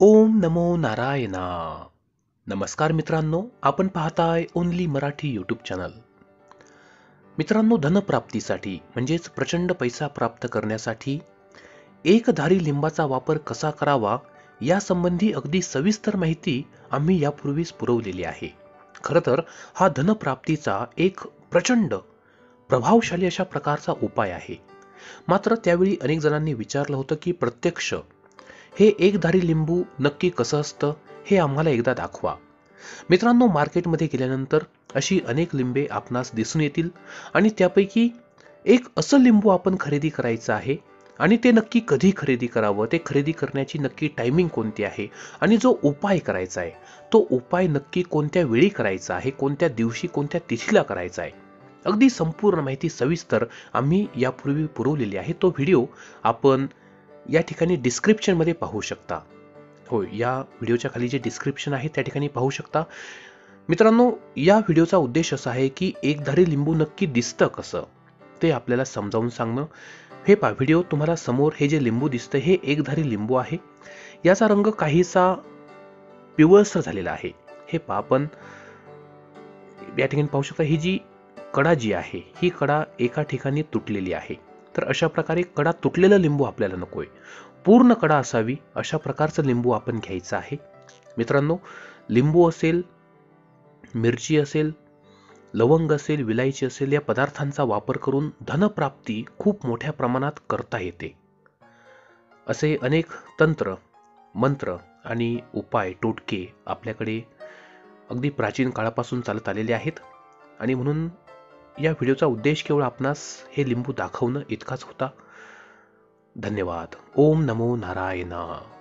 ओम नमो नारायणा. नमस्कार मित्रांनो, आपण पाहताय ओनली मराठी यूट्यूब चॅनल. मित्रांनो, धनप्राप्तीसाठी म्हणजेच प्रचंड पैसा प्राप्त करण्यासाठी एकधारी लिंबाचा वापर कसा करावा यासंबंधी अगदी सविस्तर माहिती आम्ही यापूर्वीच पुरवलेली आहे. खरं तर हा धनप्राप्तीचा एक प्रचंड प्रभावशाली अशा प्रकारचा उपाय आहे. मात्र त्यावेळी अनेक जणांनी विचारलं होतं की प्रत्यक्ष हे एकधारी लिंबू नक्की कसं असतं हे आम्हाला एकदा दाखवा. मित्रांनो, मार्केटमध्ये गेल्यानंतर अशी अनेक लिंबे आपणास दिसून येतील आणि त्यापैकी एक असं लिंबू आपण खरेदी करायचं आहे आणि ते नक्की कधी खरेदी करावं, ते खरेदी करण्याची नक्की टायमिंग कोणती आहे आणि जो उपाय करायचा आहे तो उपाय नक्की कोणत्या वेळी करायचा आहे, कोणत्या दिवशी, कोणत्या तिथीला करायचा आहे, अगदी संपूर्ण माहिती सविस्तर आम्ही यापूर्वी पुरवलेली आहे. तो व्हिडिओ आपण या ठिकाणी डिस्क्रिप्शन मध्ये पाहू शकता. होय, या व्हिडिओच्या खाली जे डिस्क्रिप्शन आहे त्या ठिकाणी पाहू शकता. मित्रांनो, या व्हिडिओचा उद्देश असा आहे की एकधारी लिंबू नक्की दिसतं कसं ते आपल्याला समजावून सांगणं. हे पहा, व्हिडिओ तुम्हाला समोर हे जे लिंबू दिसतं हे एकधारी लिंबू आहे. याचा रंग काहीसा पिवळसर झालेला आहे. हे पहा, आपण या ठिकाणी पाहू शकता. ही जी कडा जी आहे ही कडा एका ठिकाणी तुटलेली आहे. तर अशा प्रकारे कडा तुटलेला लिंबू आपल्याला नकोय, पूर्ण कडा असावी अशा प्रकारचं लिंबू आपण घ्यायचं आहे. मित्रांनो, लिंबू असेल, मिरची असेल, लवंग असेल, विलायची असेल, या पदार्थांचा वापर करून धनप्राप्ती खूप मोठ्या प्रमाणात करता येते. असे अनेक तंत्र, मंत्र आणि उपाय, टोटके आपल्याकडे अगदी प्राचीन काळापासून चालत आलेले आहेत आणि म्हणून या व्हिडिओचा उद्देश केवळ आपणास हे लिंबू दाखवणं इतकाच होता. धन्यवाद. ओम नमो नारायणा.